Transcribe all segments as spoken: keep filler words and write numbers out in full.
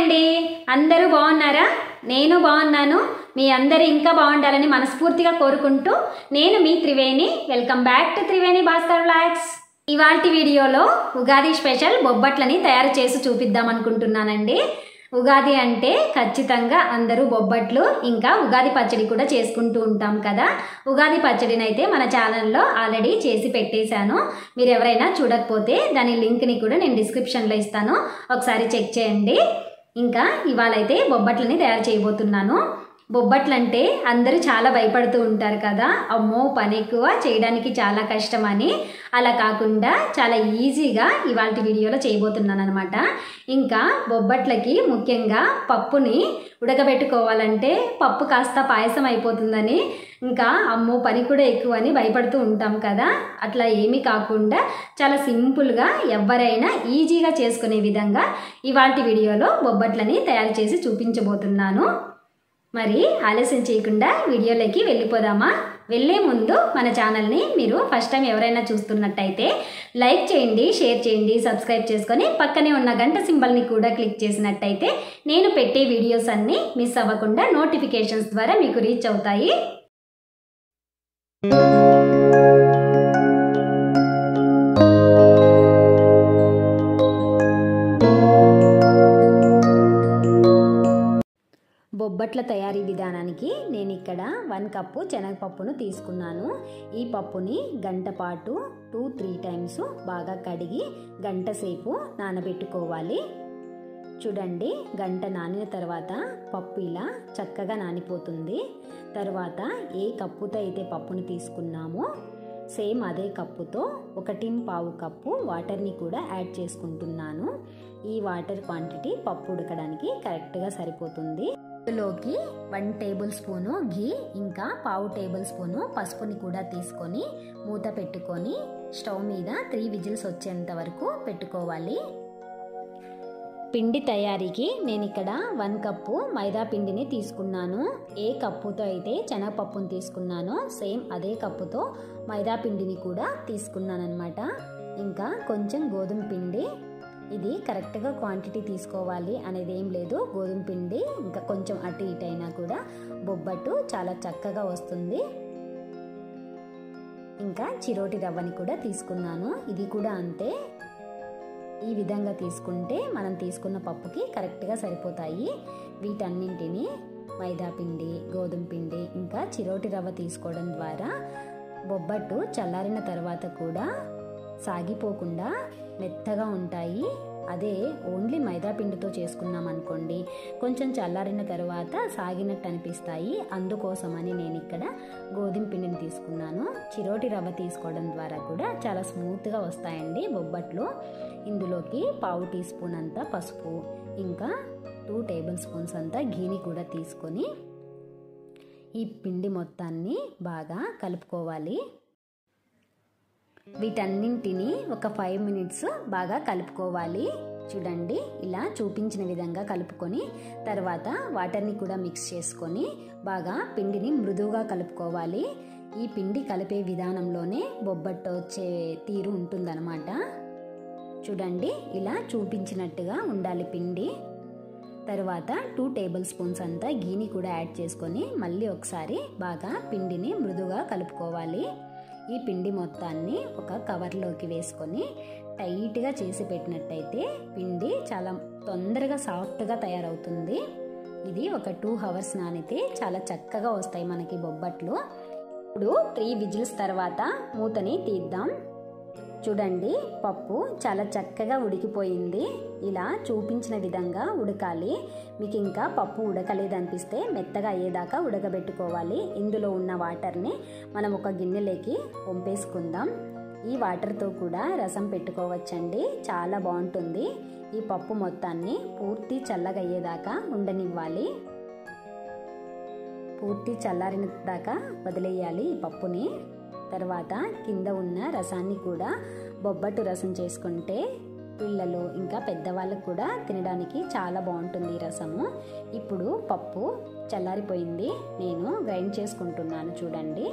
అండి, అందరూ బాగున్నారా? నేను బాగున్నాను. మీ అందరూ ఇంకా బాగుండాలని మనస్ఫూర్తిగా కోరుకుంటూ నేను మీ Triveni. Welcome back to Triveni Bhaskar vlogs. ఇవాల్టి వీడియోలో ఉగాది స్పెషల్ బొబ్బట్లని తయారు చేసి చూపిద్దాం అనుకుంటున్నానండి. ఉగాది అంటే ఖచ్చితంగా అందరూ బొబ్బట్లు ఇంకా ఉగాది పచ్చడి కూడా చేసుకుంటూ ఉంటాం కదా. ఉగాది పచ్చడిని అయితే మన ఛానల్లో ఆల్రెడీ చేసి పెట్టేశాను. మీరు ఎవరైనా చూడకపోతే దాని లింక్ని కూడా నేను డిస్క్రిప్షన్లో ఇస్తాను, ఒకసారి చెక్ చేయండి. ఇంకా ఇవాళ అయితే బొబ్బట్లని తయారు చేయబోతున్నాను. బొబ్బట్లంటే అందరూ చాలా భయపడుతూ ఉంటారు కదా, అమ్మో పని ఎక్కువ, చేయడానికి చాలా కష్టమని. అలా కాకుండా చాలా ఈజీగా ఇవాళ వీడియోలో చేయబోతున్నాను అనమాట. ఇంకా బొబ్బట్లకి ముఖ్యంగా పప్పుని ఉడకబెట్టుకోవాలంటే పప్పు కాస్త పాయసం అయిపోతుందని, ఇంకా అమ్మో పని కూడా ఎక్కువ అని భయపడుతూ ఉంటాం కదా. అట్లా ఏమీ కాకుండా చాలా సింపుల్గా ఎవరైనా ఈజీగా చేసుకునే విధంగా ఇవాళ వీడియోలో బొబ్బట్లని తయారు చేసి చూపించబోతున్నాను. మరి ఆలస్యం చేయకుండా వీడియోలోకి వెళ్ళిపోదామా? వెళ్ళే ముందు మన ఛానల్ని మీరు ఫస్ట్ టైం ఎవరైనా చూస్తున్నట్టయితే లైక్ చేయండి, షేర్ చేయండి, సబ్స్క్రైబ్ చేసుకొని పక్కనే ఉన్న గంట సింబల్ని కూడా క్లిక్ చేసినట్టయితే నేను పెట్టే వీడియోస్ అన్నీ మిస్ అవ్వకుండా నోటిఫికేషన్స్ ద్వారా మీకు రీచ్ అవుతాయి. బొబ్బట్ల తయారీ విధానానికి నేను ఇక్కడ వన్ కప్పు శనగపప్పును తీసుకున్నాను. ఈ పప్పుని గంట పాటు టూ త్రీ టైమ్స్ బాగా కడిగి గంట సేపు నానబెట్టుకోవాలి. చూడండి, గంట నానిన తర్వాత పప్పు ఇలా చక్కగా నానిపోతుంది. తర్వాత ఏ కప్పుతో అయితే పప్పును తీసుకున్నామో సేమ్ అదే కప్పుతో ఒకటి పావు కప్పు వాటర్ని కూడా యాడ్ చేసుకుంటున్నాను. ఈ వాటర్ క్వాంటిటీ పప్పు ఉడకడానికి కరెక్ట్గా సరిపోతుంది. ఇందులోకి వన్ టేబుల్ స్పూను ఘీ ఇంకా పావు టేబుల్ స్పూను పసుపుని కూడా తీసుకొని మూత పెట్టుకొని స్టవ్ మీద త్రీ విజిల్స్ వచ్చేంత వరకు పెట్టుకోవాలి. పిండి తయారీకి నేను ఇక్కడ వన్ కప్పు మైదా పిండిని తీసుకున్నాను. ఏ కప్పుతో అయితే శనగపప్పును తీసుకున్నానో సేమ్ అదే కప్పుతో మైదా పిండిని కూడా తీసుకున్నాను అనమాట. ఇంకా కొంచెం గోధుమ పిండి, ఇది కరెక్ట్గా క్వాంటిటీ తీసుకోవాలి అనేది ఏం లేదు. గోధుమ పిండి ఇంకా కొంచెం అటు ఇటు అయినా కూడా బొబ్బట్టు చాలా చక్కగా వస్తుంది. ఇంకా చిరోటి రవ్వని కూడా తీసుకున్నాను, ఇది కూడా అంతే. ఈ విధంగా తీసుకుంటే మనం తీసుకున్న పప్పుకి కరెక్ట్గా సరిపోతాయి. వీటన్నింటినీ మైదా పిండి, గోధుమ పిండి ఇంకా చిరోటి రవ్వ తీసుకోవడం ద్వారా బొబ్బట్టు చల్లారిన తర్వాత కూడా సాగిపోకుండా మెత్తగా ఉంటాయి. అదే ఓన్లీ మైదా పిండితో చేసుకున్నాం అనుకోండి, కొంచెం చల్లారిన తర్వాత సాగినట్టు అనిపిస్తాయి. అందుకోసమని నేను ఇక్కడ గోధుమ పిండిని తీసుకున్నాను. చిరోటి రవ్వ తీసుకోవడం ద్వారా కూడా చాలా స్మూత్గా వస్తాయండి బొబ్బట్లు. ఇందులోకి పావు టీ స్పూన్ అంతా పసుపు ఇంకా టూ టేబుల్ స్పూన్స్ అంతా ఘీని కూడా తీసుకొని ఈ పిండి మొత్తాన్ని బాగా కలుపుకోవాలి. వీటన్నింటినీ ఒక ఫైవ్ మినిట్స్ బాగా కలుపుకోవాలి. చూడండి, ఇలా చూపించిన విధంగా కలుపుకొని తర్వాత వాటర్ని కూడా మిక్స్ చేసుకొని బాగా పిండిని మృదువుగా కలుపుకోవాలి. ఈ పిండి కలిపే విధానంలోనే బొబ్బట్టు వచ్చే తీరు ఉంటుందన్నమాట. చూడండి, ఇలా చూపించినట్టుగా ఉండాలి పిండి. తర్వాత టూ టేబుల్ స్పూన్స్ అంతా ఘీని కూడా యాడ్ చేసుకొని మళ్ళీ ఒకసారి బాగా పిండిని మృదువుగా కలుపుకోవాలి. ఈ పిండి మొత్తాన్ని ఒక కవర్లోకి వేసుకొని టైట్గా చేసి పెట్టినట్టయితే పిండి చాలా తొందరగా సాఫ్ట్గా తయారవుతుంది. ఇది ఒక టూ అవర్స్ నానితే చాలా చక్కగా వస్తాయి మనకి బొబ్బట్లు. ఇప్పుడు త్రీ విజిల్స్ తర్వాత మూతని తీద్దాం. చూడండి, పప్పు చాలా చక్కగా ఉడికిపోయింది. ఇలా చూపించిన విధంగా ఉడకాలి. మీకు ఇంకా పప్పు ఉడకలేదనిపిస్తే మెత్తగా అయ్యేదాకా ఉడకబెట్టుకోవాలి. ఇందులో ఉన్న వాటర్ని మనం ఒక గిన్నెలోకి వంపేసుకుందాం. ఈ వాటర్తో కూడా రసం పెట్టుకోవచ్చండి, చాలా బాగుంటుంది. ఈ పప్పు మొత్తాన్ని పూర్తి చల్లగా అయ్యేదాకా ఉండనివ్వాలి. పూర్తి చల్లారిన దాకా వదిలేయాలి ఈ పప్పుని. తర్వాత కింద ఉన్న రసాన్ని కూడా బొబ్బట్టు రసం చేసుకుంటే పిల్లలు ఇంకా పెద్దవాళ్ళకు కూడా తినడానికి చాలా బాగుంటుంది ఈ రసము. ఇప్పుడు పప్పు చల్లారిపోయింది, నేను గ్రైండ్ చేసుకుంటున్నాను. చూడండి,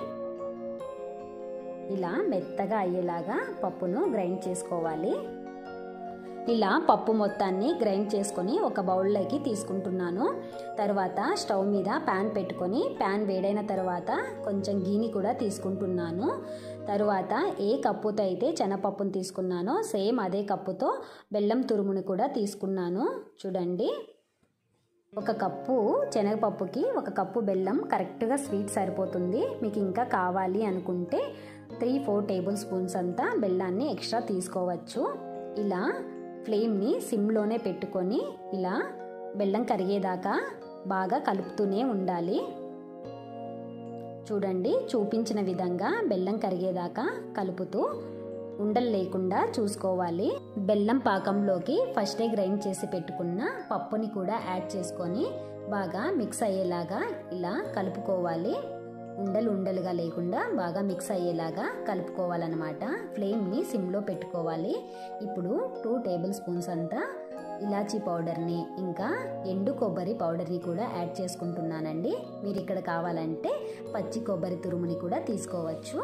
ఇలా మెత్తగా అయ్యేలాగా పప్పును గ్రైండ్ చేసుకోవాలి. ఇలా పప్పు మొత్తాన్ని గ్రైండ్ చేసుకొని ఒక బౌల్లోకి తీసుకుంటున్నాను. తర్వాత స్టవ్ మీద ప్యాన్ పెట్టుకొని ప్యాన్ వేడైన తర్వాత కొంచెం గీని కూడా తీసుకుంటున్నాను. తరువాత ఏ కప్పుతో అయితే శనగపప్పును తీసుకున్నానో సేమ్ అదే కప్పుతో బెల్లం తురుమును కూడా తీసుకున్నాను. చూడండి, ఒక కప్పు శనగపప్పుకి ఒక కప్పు బెల్లం కరెక్ట్గా స్వీట్ సరిపోతుంది. మీకు ఇంకా కావాలి అనుకుంటే త్రీ ఫోర్ టేబుల్ స్పూన్స్ అంతా బెల్లాన్ని ఎక్స్ట్రా తీసుకోవచ్చు. ఇలా ఫ్లేమ్ని సిమ్లోనే పెట్టుకొని ఇలా బెల్లం కరిగేదాకా బాగా కలుపుతూనే ఉండాలి. చూడండి, చూపించిన విధంగా బెల్లం కరిగేదాకా కలుపుతూ ఉండలు లేకుండా చూసుకోవాలి. బెల్లం పాకంలోకి ఫస్టే గ్రైండ్ చేసి పెట్టుకున్న పప్పుని కూడా యాడ్ చేసుకొని బాగా మిక్స్ అయ్యేలాగా ఇలా కలుపుకోవాలి. ఉండలు ఉండలుగా లేకుండా బాగా మిక్స్ అయ్యేలాగా కలుపుకోవాలన్నమాట. ఫ్లేమ్ని సిమ్లో పెట్టుకోవాలి. ఇప్పుడు టూ టేబుల్ స్పూన్స్ అంతా ఇలాచీ పౌడర్ని ఇంకా ఎండు కొబ్బరి పౌడర్ని కూడా యాడ్ చేసుకుంటున్నానండి. మీరు ఇక్కడ కావాలంటే పచ్చి కొబ్బరి తురుముని కూడా తీసుకోవచ్చు.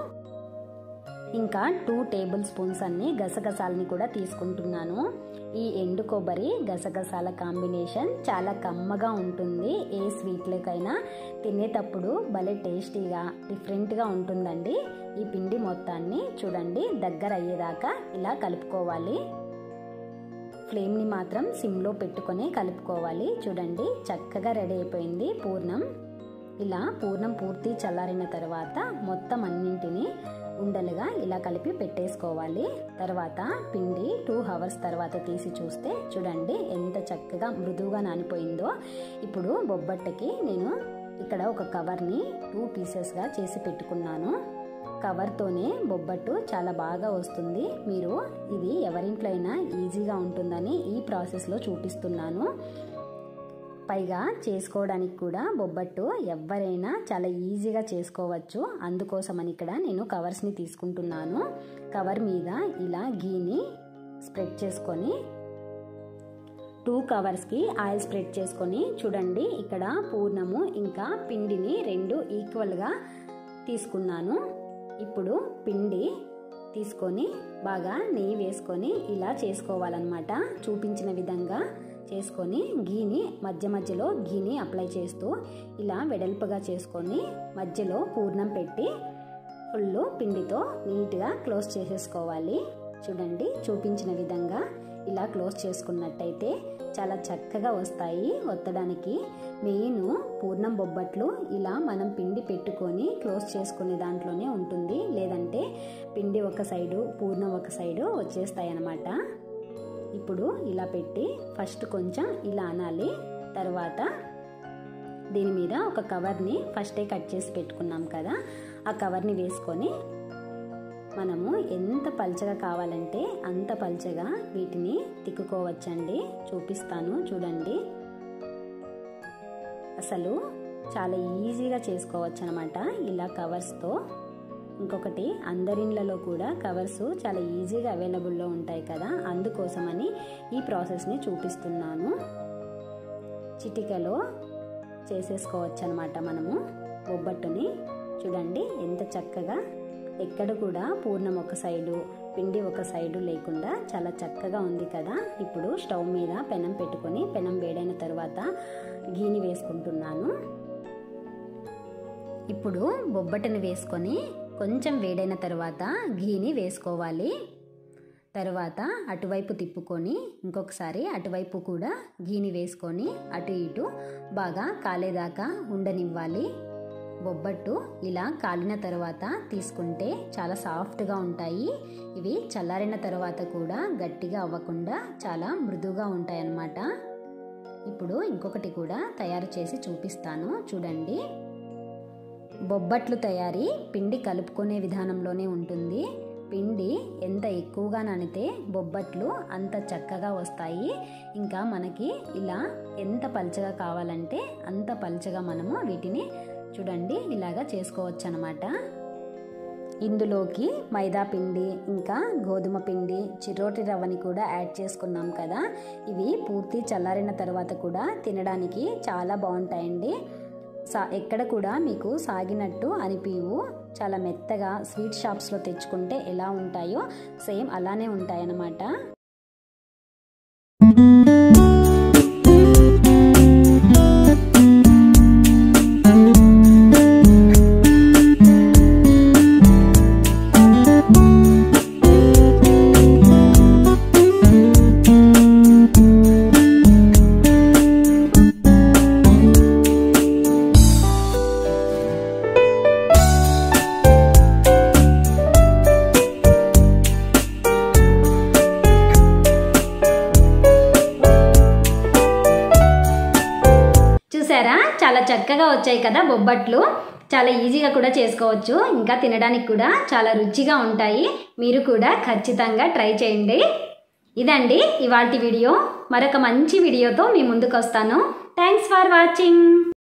ఇంకా టూ టేబుల్ స్పూన్స్ అన్ని గసగసాలని కూడా తీసుకుంటున్నాను. ఈ ఎండు కొబ్బరి గసగసాల కాంబినేషన్ చాలా కమ్మగా ఉంటుంది. ఏ స్వీట్లకైనా తినేటప్పుడు భలే టేస్టీగా డిఫరెంట్గా ఉంటుందండి. ఈ పిండి మొత్తాన్ని చూడండి దగ్గర అయ్యేదాకా ఇలా కలుపుకోవాలి. ఫ్లేమ్ని మాత్రం సిమ్లో పెట్టుకొని కలుపుకోవాలి. చూడండి, చక్కగా రెడీ అయిపోయింది పూర్ణం. ఇలా పూర్ణం పూర్తి చల్లారిన తర్వాత మొత్తం అన్నింటినీ ఉండలుగా ఇలా కలిపి పెట్టేసుకోవాలి. తర్వాత పిండి టూ అవర్స్ తర్వాత తీసి చూస్తే చూడండి ఎంత చక్కగా మృదువుగా నానిపోయిందో. ఇప్పుడు బొబ్బట్టకి నేను ఇక్కడ ఒక కవర్ని టూ పీసెస్గా చేసి పెట్టుకున్నాను. కవర్తోనే బొబ్బట్టు చాలా బాగా వస్తుంది. మీరు ఇది ఎవరింట్లో అయినా ఈజీగా ఉంటుందని ఈ ప్రాసెస్లో చూపిస్తున్నాను. పైగా చేసుకోవడానికి కూడా బొబ్బట్టు ఎవరైనా చాలా ఈజీగా చేసుకోవచ్చు. అందుకోసమని ఇక్కడ నేను కవర్స్ని తీసుకుంటున్నాను. కవర్ మీద ఇలా గీని స్ప్రెడ్ చేసుకొని టూ కవర్స్కి ఆయిల్ స్ప్రెడ్ చేసుకొని చూడండి, ఇక్కడ పూర్ణము ఇంకా పిండిని రెండు ఈక్వల్గా తీసుకున్నాను. ఇప్పుడు పిండి తీసుకొని బాగా నెయ్యి వేసుకొని ఇలా చేసుకోవాలన్నమాట. చూపించిన విధంగా చేసుకొని గీని మధ్య మధ్యలో గీని అప్లై చేస్తూ ఇలా వెడల్పుగా చేసుకొని మధ్యలో పూర్ణం పెట్టి ఫుల్ పిండితో నీట్గా క్లోజ్ చేసేసుకోవాలి. చూడండి, చూపించిన విధంగా ఇలా క్లోజ్ చేసుకున్నట్టయితే చాలా చక్కగా వస్తాయి ఒత్తడానికి. మెయిన్ పూర్ణం బొబ్బట్లు ఇలా మనం పిండి పెట్టుకొని క్లోజ్ చేసుకునే దాంట్లోనే ఉంటుంది. లేదంటే పిండి ఒక సైడు పూర్ణం ఒక సైడు వచ్చేస్తాయి అన్నమాట. ఇప్పుడు ఇలా పెట్టి ఫస్ట్ కొంచెం ఇలా అనాలి. తర్వాత దీని మీద ఒక కవర్ని ఫస్టే కట్ చేసి పెట్టుకున్నాం కదా, ఆ కవర్ని వేసుకొని మనము ఎంత పల్చగా కావాలంటే అంత పల్చగా వీటిని తిక్కుకోవచ్చండి. చూపిస్తాను చూడండి. అసలు చాలా ఈజీగా చేసుకోవచ్చు అనమాట ఇలా కవర్స్తో. ఇంకొకటి, అందరిళ్ళలో కూడా కవర్స్ చాలా ఈజీగా అవైలబుల్లో ఉంటాయి కదా, అందుకోసమని ఈ ప్రాసెస్ని చూపిస్తున్నాను. చిటికలో చేసేసుకోవచ్చు అనమాట మనము బొబ్బట్టుని. చూడండి ఎంత చక్కగా, ఎక్కడ కూడా పూర్ణం ఒక సైడు పిండి ఒక సైడు లేకుండా చాలా చక్కగా ఉంది కదా. ఇప్పుడు స్టవ్ మీద పెనం పెట్టుకొని పెనం వేడైన తర్వాత గీని వేసుకుంటున్నాను. ఇప్పుడు బొబ్బట్టుని వేసుకొని కొంచెం వేడైన తర్వాత గీని వేసుకోవాలి. తర్వాత అటువైపు తిప్పుకొని ఇంకొకసారి అటువైపు కూడా గీని వేసుకొని అటు ఇటు బాగా కాలేదాకా ఉండనివ్వాలి. బొబ్బట్టు ఇలా కాలిన తర్వాత తీసుకుంటే చాలా సాఫ్ట్గా ఉంటాయి. ఇవి చల్లారిన తర్వాత కూడా గట్టిగా అవ్వకుండా చాలా మృదువుగా ఉంటాయి అన్నమాట. ఇప్పుడు ఇంకొకటి కూడా తయారు చేసి చూపిస్తాను చూడండి. బొబ్బట్లు తయారీ పిండి కలుపుకునే విధానంలోనే ఉంటుంది. పిండి ఎంత ఎక్కువగా నానితే బొబ్బట్లు అంత చక్కగా వస్తాయి. ఇంకా మనకి ఇలా ఎంత పల్చగా కావాలంటే అంత పల్చగా మనము వీటిని చూడండి ఇలాగా చేసుకోవచ్చు అన్నమాట. ఇందులోకి మైదా పిండి ఇంకా గోధుమ పిండి చిరోటి రవ్వని కూడా యాడ్ చేసుకున్నాం కదా. ఇవి పూర్తి చల్లారిన తర్వాత కూడా తినడానికి చాలా బాగుంటాయండి. సా ఎక్కడ కూడా మీకు సాగినట్టు అనిపించవు. చాలా మెత్తగా స్వీట్ షాప్స్లో తెచ్చుకుంటే ఎలా ఉంటాయో సేమ్ అలానే ఉంటాయన్నమాట. చూసారా, చాలా చక్కగా వచ్చాయి కదా బొబ్బట్లు. చాలా ఈజీగా కూడా చేసుకోవచ్చు, ఇంకా తినడానికి కూడా చాలా రుచిగా ఉంటాయి. మీరు కూడా ఖచ్చితంగా ట్రై చేయండి. ఇదండి ఇవాల్టి వీడియో. మరొక మంచి వీడియోతో మీ ముందుకు వస్తాను. Thanks for watching.